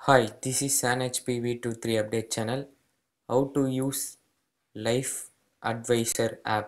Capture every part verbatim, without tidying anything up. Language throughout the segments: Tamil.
Hi, this is an H P V twenty-three update channel. How to use Life Advisor app.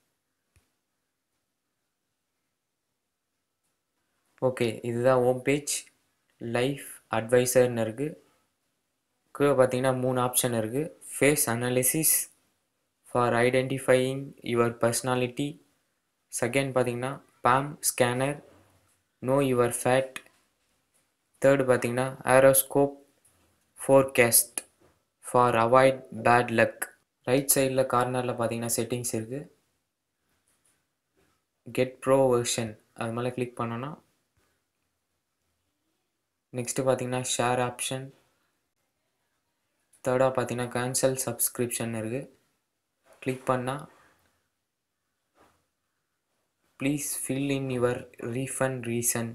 Okay, இதுதான் ஹோம் பேஜ். லைஃப் அட்வைசர்னு இருக்குது. கீழே பார்த்தீங்கன்னா மூணு ஆப்ஷன் இருக்குது. Face analysis for identifying your personality. Second பார்த்தீங்கன்னா palm scanner, know your fate. Third பார்த்தீங்கன்னா horoscope forecast for avoid bad luck. Right சைடில் கார்னரில் பார்த்தீங்கன்னா செட்டிங்ஸ் இருக்குது. கெட் ப்ரோ வெர்ஷன் அது மேலே கிளிக் பண்ணோன்னா நெக்ஸ்ட்டு பார்த்தீங்கன்னா ஷேர் ஆப்ஷன். தேர்டாக பார்த்தீங்கன்னா கேன்சல் சப்ஸ்கிரிப்ஷன் இருக்குது. கிளிக் பண்ணால் please fill in your refund reason.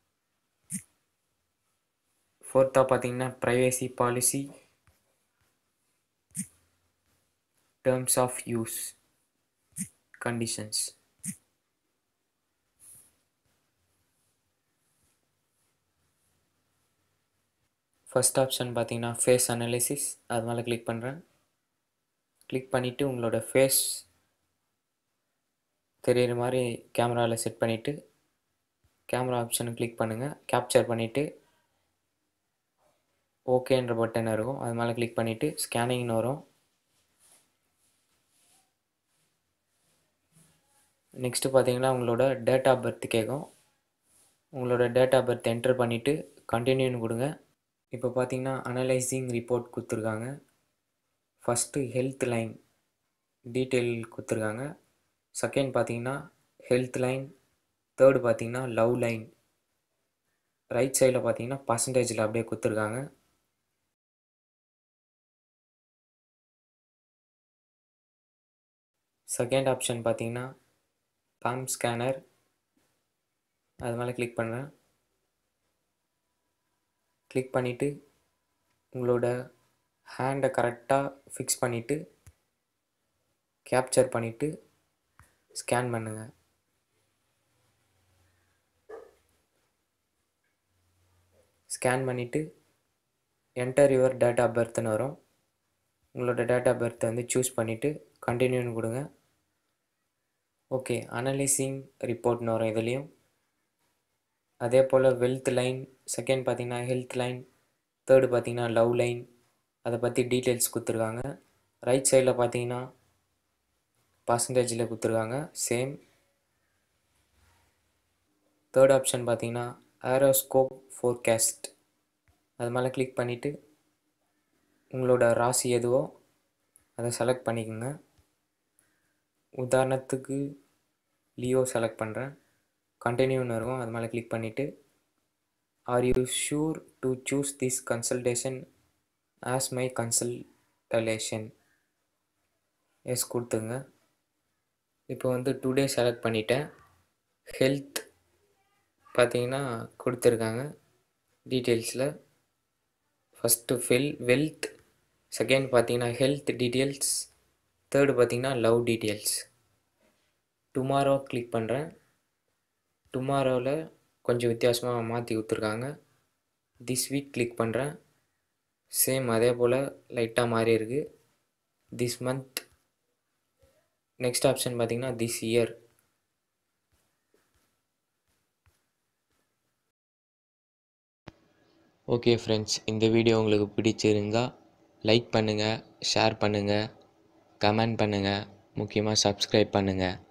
ஃபோர்த்தாக பார்த்தீங்கன்னா privacy policy, terms of use, conditions. First option பார்த்தீங்கன்னா ஃபேஸ் அனாலிசிஸ் அது மேலே கிளிக் பண்ணுறேன். கிளிக் பண்ணிவிட்டு உங்களோட ஃபேஸ் தெரிகிற மாதிரி கேமராவில் செட் பண்ணிவிட்டு கேமரா ஆப்ஷனை கிளிக் பண்ணுங்கள். கேப்சர் பண்ணிவிட்டு ஓகேன்ற பட்டன் இருக்கும், அது மேலே கிளிக் பண்ணிவிட்டு ஸ்கேனிங்னு வரும். நெக்ஸ்ட்டு பார்த்தீங்கன்னா உங்களோட டேட் ஆஃப் பர்த் கேட்கும். உங்களோட டேட் ஆஃப் பர்த் என்டர் பண்ணிவிட்டு கண்டினியூன்னு கொடுங்க. இப்போ பார்த்தீங்கன்னா அனலைசிங் ரிப்போர்ட் கொடுத்துருக்காங்க. ஃபஸ்ட்டு ஹெல்த் லைன் டீட்டெயில் கொடுத்துருக்காங்க. செகண்ட் பார்த்தீங்கன்னா ஹெல்த் லைன். தேர்டு பார்த்தீங்கன்னா லவ் லைன். ரைட் சைடில் பார்த்தீங்கன்னா பர்சன்டேஜில் அப்படியே கொடுத்துருக்காங்க. செகண்ட் ஆப்ஷன் பார்த்தீங்கன்னா பாம் ஸ்கேனர் அது மேலே கிளிக் பண்ணுறேன். கிளிக் பண்ணிவிட்டு உங்களோட ஹேண்டை கரெக்டாக ஃபிக்ஸ் பண்ணிவிட்டு கேப்சர் பண்ணிவிட்டு ஸ்கேன் பண்ணுங்கள். ஸ்கேன் பண்ணிவிட்டு என்டர் யுவர் டேட் ஆஃப் பர்த்னு வரும். உங்களோட டேட் ஆஃப் பர்த்தை வந்து சூஸ் பண்ணிவிட்டு கண்டினியூன்னு கொடுங்க. ஓகே, அனலைசிங் ரிப்போர்ட்னு வரும் இதுலேயும். அதே போல் வெல்த் லைன், செகண்ட் பார்த்தீங்கன்னா ஹெல்த் லைன், தேர்டு பார்த்தீங்கன்னா லவ் லைன். அதை பற்றி டீட்டெயில்ஸ் கொடுத்துருக்காங்க. ரைட் சைடில் பார்த்தீங்கன்னா பர்சன்டேஜில் கொடுத்துருக்காங்க சேம். தேர்ட் ஆப்ஷன் பார்த்தீங்கன்னா ஆரோஸ்கோப் ஃபோர்காஸ்ட் அது மேலே கிளிக் பண்ணிவிட்டு உங்களோட ராசி எதுவோ அதை செலக்ட் பண்ணிக்கோங்க. உதாரணத்துக்கு லியோ செலக்ட் பண்ணுறேன். கண்டினியூன்னு இருக்கும், அது மேலே கிளிக் பண்ணிவிட்டு are you sure to choose this consultation as my consultation yes கொடுத்துங்க. இப்போ வந்து டுடே செலக்ட் பண்ணிட்டேன். ஹெல்த் பார்த்தீங்கன்னா கொடுத்துருக்காங்க டீட்டெயில்ஸில். ஃபஸ்ட்டு ஃபில் வெல்த், செகண்ட் பார்த்தீங்கன்னா ஹெல்த் டீட்டெயில்ஸ், தேர்டு பார்த்தீங்கன்னா லவ் டீட்டெயில்ஸ். டுமாரோ கிளிக் பண்ணுறேன். டுமாரோவில் கொஞ்சம் வித்தியாசமாக மாற்றி கொடுத்துருக்காங்க. திஸ் வீக் கிளிக் பண்ணுறேன். சேம் அதே போல் லைட்டாக மாறி இருக்குது. This month. நெக்ஸ்ட் ஆப்ஷன் பார்த்தீங்கன்னா திஸ் இயர். ஓகே ஃப்ரெண்ட்ஸ், இந்த வீடியோ உங்களுக்கு பிடிச்சிருந்தா லைக் பண்ணுங்கள், ஷேர் பண்ணுங்கள், கமெண்ட் பண்ணுங்கள், முக்கியமாக சப்ஸ்கிரைப் பண்ணுங்கள்.